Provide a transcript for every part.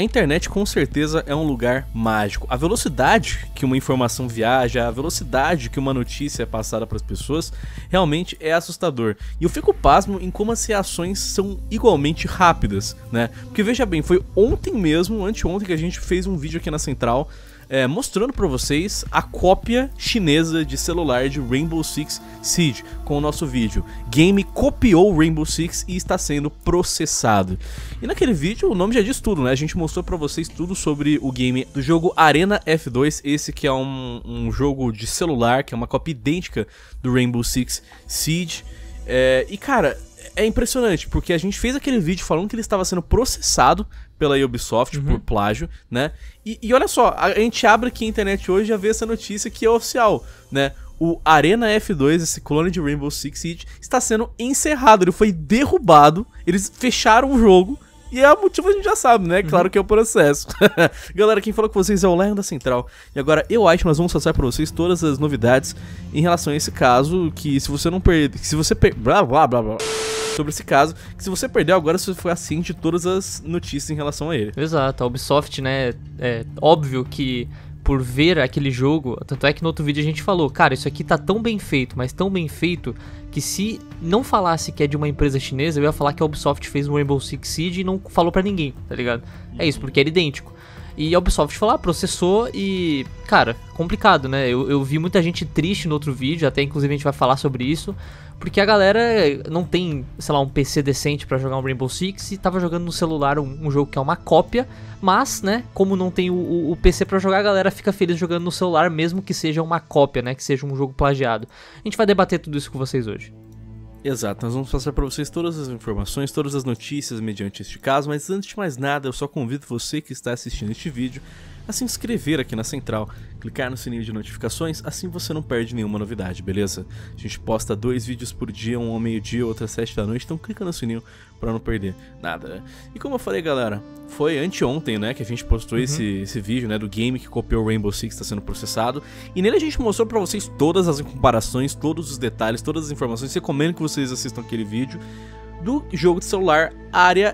A internet com certeza é um lugar mágico. A velocidade que uma informação viaja, a velocidade que uma notícia é passada para as pessoas, realmente é assustador. E eu fico pasmo em como as reações são igualmente rápidas, né? Porque veja bem, foi ontem mesmo, anteontem, que a gente fez um vídeo aqui na Central mostrando para vocês a cópia chinesa de celular de Rainbow Six Siege com o nosso vídeo. Game copiou Rainbow Six e está sendo processado. E naquele vídeo o nome já diz tudo, né? A gente mostrou para vocês tudo sobre o game do jogo Arena F2, esse que é um jogo de celular, que é uma cópia idêntica do Rainbow Six Siege. E cara, é impressionante, porque a gente fez aquele vídeo falando que ele estava sendo processado pela Ubisoft por plágio, né? E olha só, a gente abre aqui a internet hoje e já vê essa notícia que é oficial, né? O Arena F2, esse clone de Rainbow Six Siege, está sendo encerrado, ele foi derrubado, eles fecharam o jogo, e o motivo a gente já sabe, né? Claro que é o processo. Galera, quem falou com vocês é o Lion da Central. E agora eu acho que nós vamos passar para vocês todas as novidades em relação a esse caso, que se você não perder... Se você blá blá blá blá... sobre esse caso, que se você perdeu agora, você foi ciente de todas as notícias em relação a ele. Exato, a Ubisoft, né, é óbvio que por ver aquele jogo, tanto é que no outro vídeo a gente falou, cara, isso aqui tá tão bem feito, mas tão bem feito, que se não falasse que é de uma empresa chinesa, eu ia falar que a Ubisoft fez um Rainbow Six Siege e não falou pra ninguém, tá ligado? É isso, porque era idêntico. E a Ubisoft foi lá, processou e, cara, complicado, né? Eu vi muita gente triste no outro vídeo, até inclusive a gente vai falar sobre isso, porque a galera não tem, sei lá, um PC decente pra jogar um Rainbow Six e tava jogando no celular um jogo que é uma cópia, mas, né, como não tem o PC pra jogar, a galera fica feliz jogando no celular, mesmo que seja uma cópia, né, que seja um jogo plagiado. A gente vai debater tudo isso com vocês hoje. Exato, nós vamos passar para vocês todas as informações, todas as notícias mediante este caso, mas antes de mais nada, eu só convido você que está assistindo este vídeo a se inscrever aqui na Central, clicar no sininho de notificações, assim você não perde nenhuma novidade, beleza? A gente posta 2 vídeos por dia, um ao meio-dia, outro às 7 da noite, então clica no sininho para não perder nada, né? E como eu falei, galera, foi anteontem, né, que a gente postou esse vídeo, né, do game que copiou o Rainbow Six, está sendo processado, e nele a gente mostrou para vocês todas as comparações, todos os detalhes, todas as informações. Recomendo que vocês assistam aquele vídeo do jogo de celular Arena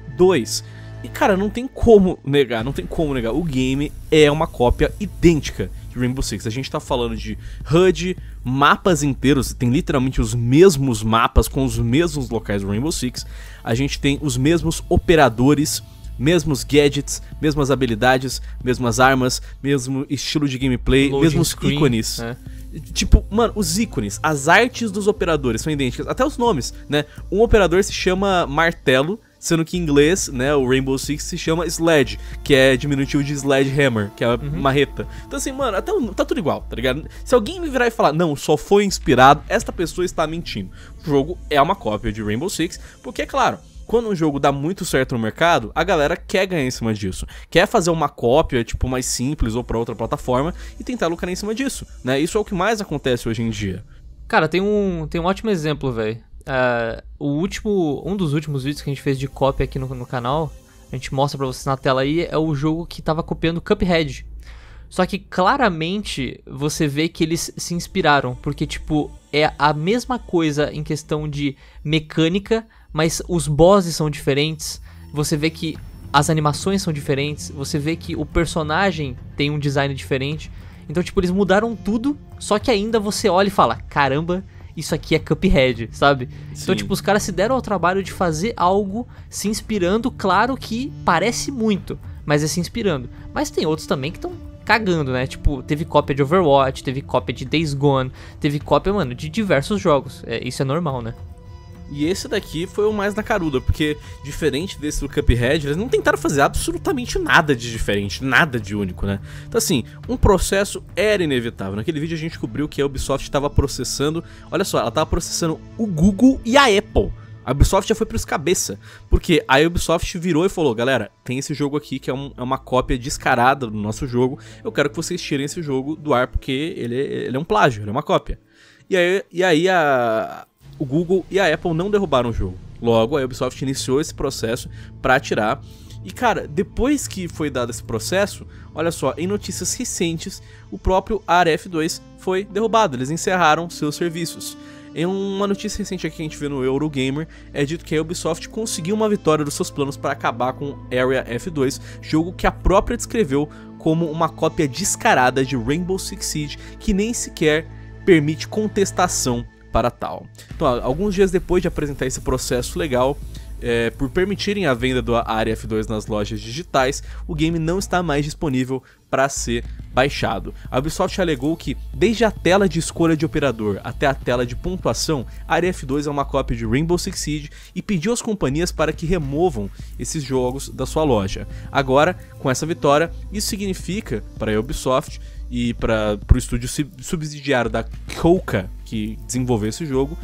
F2. E cara, não tem como negar, o game é uma cópia idêntica de Rainbow Six. A gente tá falando de HUD, mapas inteiros, tem literalmente os mesmos mapas com os mesmos locais do Rainbow Six. A gente tem os mesmos operadores, mesmos gadgets, mesmas habilidades, mesmas armas, mesmo estilo de gameplay, Loading mesmos screen, ícones. Tipo, mano, os ícones, as artes dos operadores são idênticas, até os nomes, né? Um operador se chama Martelo, sendo que em inglês, né, o Rainbow Six se chama Sledge, que é diminutivo de Sledgehammer, que é a marreta. Então assim, mano, até tá tudo igual, tá ligado? Se alguém me virar e falar, não, só foi inspirado, esta pessoa está mentindo. O jogo é uma cópia de Rainbow Six, porque é claro, quando um jogo dá muito certo no mercado, a galera quer ganhar em cima disso. Quer fazer uma cópia, tipo, mais simples ou pra outra plataforma e tentar lucrar em cima disso, né? Isso é o que mais acontece hoje em dia. Cara, tem um ótimo exemplo, velho. Um dos últimos vídeos que a gente fez de cópia aqui no canal, a gente mostra pra vocês na tela aí, é o jogo que tava copiando Cuphead. Só que claramente você vê que eles se inspiraram, porque tipo, é a mesma coisa em questão de mecânica, mas os bosses são diferentes, você vê que as animações são diferentes, você vê que o personagem tem um design diferente. Então tipo, eles mudaram tudo, só que ainda você olha e fala, caramba, isso aqui é Cuphead, sabe? Sim. Então, tipo, os caras se deram ao trabalho de fazer algo se inspirando, claro que parece muito, mas é se inspirando. Mas tem outros também que estão cagando, né? Tipo, teve cópia de Overwatch, teve cópia de Days Gone, teve cópia, mano, de diversos jogos. Isso é normal, né? E esse daqui foi o mais na caruda, porque diferente desse do Cuphead, eles não tentaram fazer absolutamente nada de diferente, nada de único, né? Então assim, um processo era inevitável. Naquele vídeo a gente descobriu que a Ubisoft estava processando, olha só, ela estava processando o Google e a Apple. A Ubisoft já foi pros cabeça, porque a Ubisoft virou e falou, galera, tem esse jogo aqui que é uma cópia descarada do nosso jogo, eu quero que vocês tirem esse jogo do ar, porque ele é um plágio, ele é uma cópia. E aí o Google e a Apple não derrubaram o jogo. Logo, a Ubisoft iniciou esse processo pra tirar. E cara, depois que foi dado esse processo, olha só, em notícias recentes, o próprio Arena F2 foi derrubado, eles encerraram seus serviços. Em uma notícia recente aqui que a gente vê no Eurogamer, é dito que a Ubisoft conseguiu uma vitória dos seus planos para acabar com Area F2, jogo que a própria descreveu como uma cópia descarada de Rainbow Six Siege, que nem sequer permite contestação para tal. Então, alguns dias depois de apresentar esse processo legal, por permitirem a venda do Area F2 nas lojas digitais, o game não está mais disponível para ser baixado. A Ubisoft alegou que, desde a tela de escolha de operador até a tela de pontuação, Area F2 é uma cópia de Rainbow Six Siege e pediu às companhias para que removam esses jogos da sua loja. Agora, com essa vitória, isso significa para a Ubisoft e para o estúdio subsidiário da Kouka, que desenvolveu esse jogo,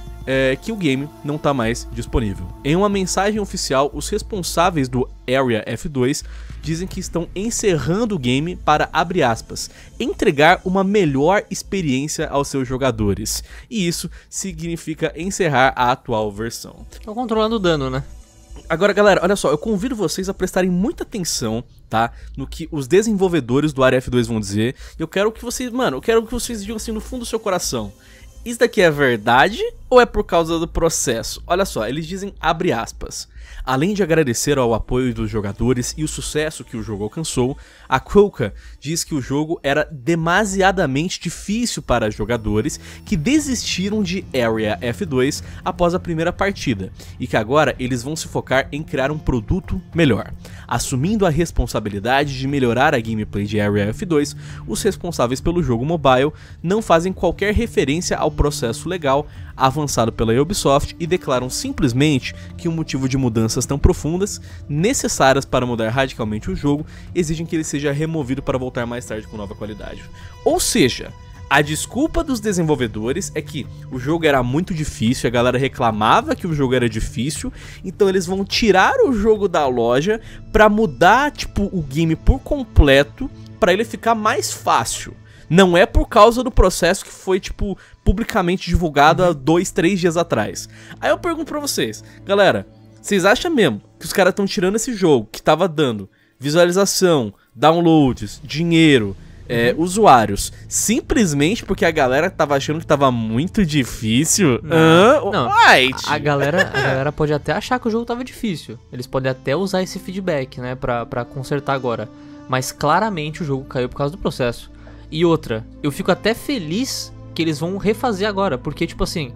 que o game não está mais disponível. Em uma mensagem oficial, os responsáveis do Area F2 dizem que estão encerrando o game para, abre aspas, entregar uma melhor experiência aos seus jogadores. E isso significa encerrar a atual versão. Estão controlando o dano, né? Agora, galera, olha só, eu convido vocês a prestarem muita atenção, tá? No que os desenvolvedores do Area F2 vão dizer. Eu quero que vocês, eu quero que vocês digam assim no fundo do seu coração: isso daqui é verdade ou é por causa do processo? Olha só, eles dizem, abre aspas, além de agradecer ao apoio dos jogadores e o sucesso que o jogo alcançou, a Kouka diz que o jogo era demasiadamente difícil para jogadores que desistiram de Area F2 após a primeira partida, e que agora eles vão se focar em criar um produto melhor. Assumindo a responsabilidade de melhorar a gameplay de Area F2, os responsáveis pelo jogo mobile não fazem qualquer referência ao processo legal avançado pela Ubisoft e declaram simplesmente que o motivo de mudanças tão profundas, necessárias para mudar radicalmente o jogo, exigem que ele seja removido para voltar mais tarde com nova qualidade. Ou seja, a desculpa dos desenvolvedores é que o jogo era muito difícil, a galera reclamava que o jogo era difícil, então eles vão tirar o jogo da loja para mudar o game por completo para ele ficar mais fácil. Não é por causa do processo que foi, publicamente divulgado há 2, 3 dias atrás. Aí eu pergunto pra vocês, galera, vocês acham mesmo que os caras estão tirando esse jogo que tava dando visualização, downloads, dinheiro, usuários, simplesmente porque a galera tava achando que tava muito difícil? Não. A galera pode até achar que o jogo tava difícil. Eles podem até usar esse feedback, né, pra consertar agora. Mas claramente o jogo caiu por causa do processo. E outra, eu fico até feliz que eles vão refazer agora, porque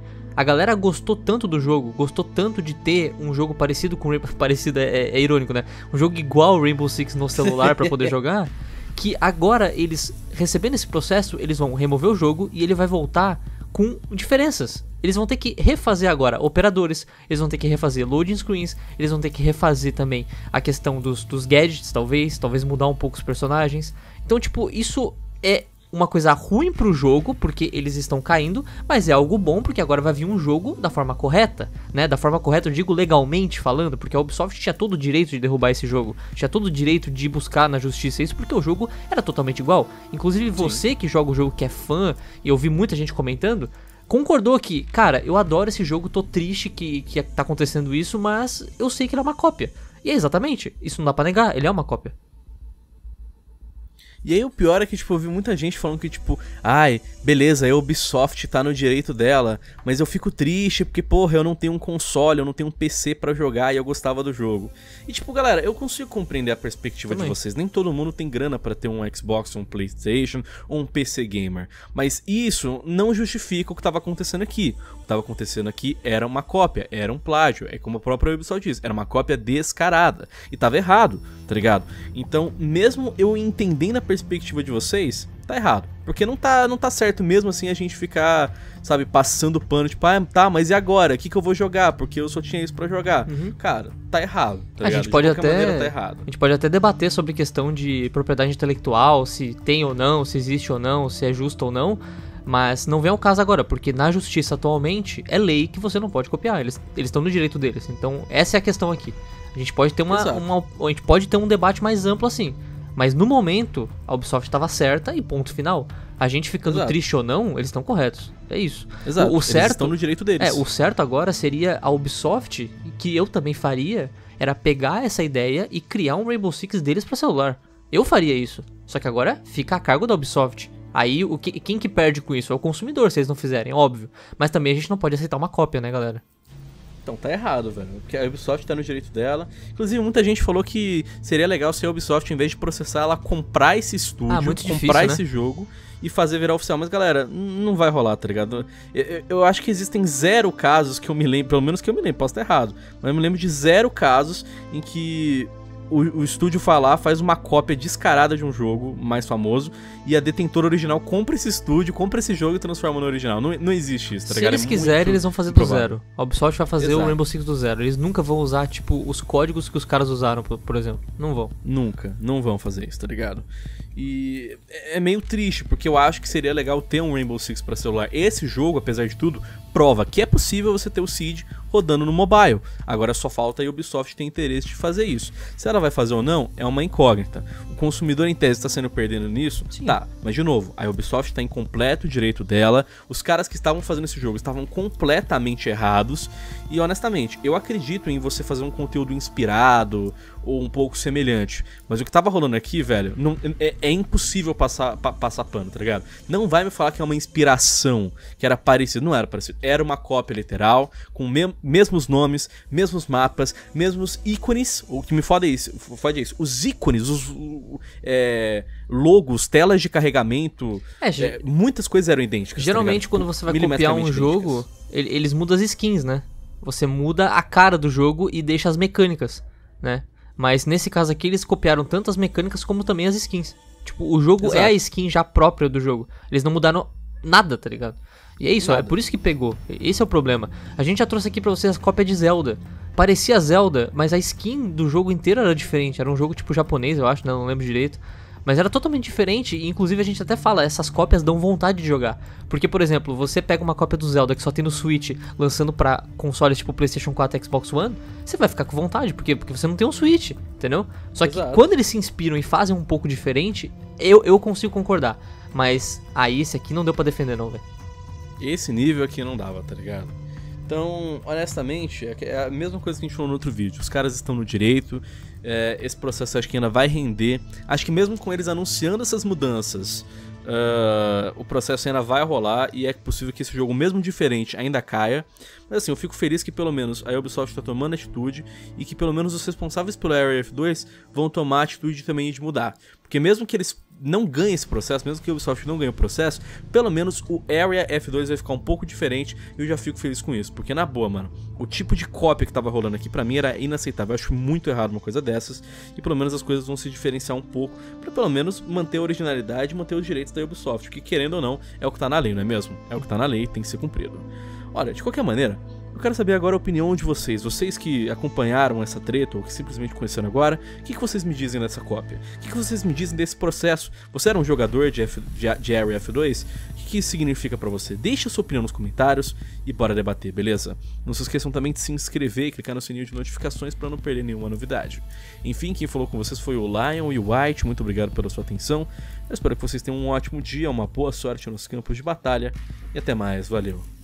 a galera gostou tanto do jogo, gostou tanto de ter um jogo parecido com parecido é irônico, né? Um jogo igual ao Rainbow Six no celular pra poder jogar, que agora eles, recebendo esse processo, eles vão remover o jogo e ele vai voltar com diferenças. Eles vão ter que refazer agora operadores, eles vão ter que refazer loading screens, eles vão ter que refazer também a questão dos gadgets, talvez mudar um pouco os personagens. Então, isso é uma coisa ruim pro jogo, porque eles estão caindo, mas é algo bom, porque agora vai vir um jogo da forma correta, né? Da forma correta, eu digo legalmente falando, porque a Ubisoft tinha todo o direito de derrubar esse jogo, tinha todo o direito de buscar na justiça isso, porque o jogo era totalmente igual. Inclusive você que joga o jogo, que é fã, e eu vi muita gente comentando, concordou que, cara, eu adoro esse jogo, tô triste que tá acontecendo isso, mas eu sei que ele é uma cópia. E é exatamente, isso não dá pra negar, ele é uma cópia. E aí o pior é que, eu vi muita gente falando que, ai, beleza, a Ubisoft tá no direito dela, mas eu fico triste porque, porra, eu não tenho um console, eu não tenho um PC pra jogar e eu gostava do jogo. E, galera, eu consigo compreender a perspectiva de vocês. Nem todo mundo tem grana pra ter um Xbox, um PlayStation ou um PC gamer. Mas isso não justifica o que tava acontecendo aqui. O que tava acontecendo aqui era uma cópia, era um plágio. É como a própria Ubisoft diz, era uma cópia descarada. E tava errado, tá ligado? Então, mesmo eu entendendo a perspectiva de vocês, tá errado. Porque não tá certo mesmo assim a gente ficar, passando pano, tá, mas e agora? O que eu vou jogar? Porque eu só tinha isso pra jogar. Cara, tá errado, tá ligado? A gente pode até debater sobre questão de propriedade intelectual, se tem ou não, se existe ou não, se é justo ou não, mas não vem ao caso agora, porque na justiça atualmente é lei que você não pode copiar, eles estão no direito deles. Então essa é a questão aqui. A gente pode ter a gente pode ter um debate mais amplo assim. Mas no momento, a Ubisoft estava certa e ponto final. A gente ficando triste ou não, eles estão corretos. É isso. Exato. O certo, eles estão no direito deles. O certo agora seria a Ubisoft, que eu também faria, era pegar essa ideia e criar um Rainbow Six deles para celular. Eu faria isso. Só que agora fica a cargo da Ubisoft. Aí, quem que perde com isso? É o consumidor, se eles não fizerem, óbvio. Mas também a gente não pode aceitar uma cópia, né, galera? Então tá errado, velho. Porque a Ubisoft tá no direito dela. Inclusive, muita gente falou que seria legal se a Ubisoft, em vez de processar, ela comprar esse estúdio, muito difícil, comprar né? esse jogo e fazer virar oficial. Mas, galera, não vai rolar, tá ligado? Eu acho que existem 0 casos que eu me lembro, pelo menos que eu me lembro, posso estar errado, mas eu me lembro de 0 casos em que o estúdio faz uma cópia descarada de um jogo mais famoso e a detentora original compra esse estúdio, compra esse jogo e transforma no original. Não existe isso, tá ligado? Se eles quiserem, eles vão fazer do zero. A Ubisoft vai fazer o Rainbow Six do zero. Eles nunca vão usar, tipo, os códigos que os caras usaram, por exemplo. Não vão. Nunca. Não vão fazer isso, tá ligado? E é meio triste, porque eu acho que seria legal ter um Rainbow Six pra celular. Esse jogo, apesar de tudo, prova que é possível você ter o Siege rodando no mobile. Agora só falta a Ubisoft ter interesse de fazer isso. Se ela vai fazer ou não, é uma incógnita. O consumidor, em tese, está sendo perdendo nisso? Sim. Tá, mas de novo, a Ubisoft está em completo direito dela. Os caras que estavam fazendo esse jogo estavam completamente errados. E honestamente, eu acredito em você fazer um conteúdo inspirado ou um pouco semelhante. Mas o que tava rolando aqui, velho, é impossível passar pano, tá ligado? Não vai me falar que é uma inspiração, que era parecido. Não era parecido. Era uma cópia literal, com mesmos nomes, mesmos mapas, mesmos ícones. O que me foda é isso. Os ícones, os logos, telas de carregamento, muitas coisas eram idênticas. Geralmente, tá quando você vai copiar um jogo, eles mudam as skins, né? Você muda a cara do jogo e deixa as mecânicas, né? Mas nesse caso aqui, eles copiaram tanto as mecânicas como também as skins. Tipo, o jogo é a skin já própria do jogo. Eles não mudaram nada, tá ligado? E é isso, é por isso que pegou. Esse é o problema. A gente já trouxe aqui pra vocês a cópia de Zelda. Parecia Zelda, mas a skin do jogo inteiro era diferente. Era um jogo tipo japonês, eu acho, né? Não lembro direito. Mas era totalmente diferente, e inclusive a gente até fala, essas cópias dão vontade de jogar. Porque, por exemplo, você pega uma cópia do Zelda que só tem no Switch, lançando pra consoles tipo PlayStation 4 e Xbox One, você vai ficar com vontade, porque você não tem um Switch, entendeu? Só que quando eles se inspiram e fazem um pouco diferente, eu consigo concordar. Mas aí esse aqui não deu pra defender não, velho. Esse nível aqui não dava, tá ligado? Então, honestamente, é a mesma coisa que a gente falou no outro vídeo. Os caras estão no direito, esse processo acho que ainda vai render. Acho que mesmo com eles anunciando essas mudanças, o processo ainda vai rolar e é possível que esse jogo, mesmo diferente, ainda caia. Mas assim, eu fico feliz que pelo menos a Ubisoft está tomando atitude e que pelo menos os responsáveis pelo Area F2 vão tomar a atitude também de mudar. Porque mesmo que eles não ganhem esse processo, mesmo que a Ubisoft não ganhe o processo, pelo menos o Area F2 vai ficar um pouco diferente e eu já fico feliz com isso. Porque na boa, mano, o tipo de cópia que tava rolando aqui pra mim era inaceitável. Eu acho muito errado uma coisa dessas e pelo menos as coisas vão se diferenciar um pouco pra pelo menos manter a originalidade e manter os direitos da Ubisoft, que querendo ou não, é o que tá na lei, não é mesmo? É o que tá na lei, tem que ser cumprido. Olha, de qualquer maneira, eu quero saber agora a opinião de vocês. Vocês que acompanharam essa treta ou que simplesmente conheceram agora, o que vocês me dizem dessa cópia? O que vocês me dizem desse processo? Você era um jogador de Area F2? O que isso significa pra você? Deixe a sua opinião nos comentários e bora debater, beleza? Não se esqueçam também de se inscrever e clicar no sininho de notificações pra não perder nenhuma novidade. Enfim, quem falou com vocês foi o Lion e o White. Muito obrigado pela sua atenção. Eu espero que vocês tenham um ótimo dia, uma boa sorte nos campos de batalha e até mais, valeu!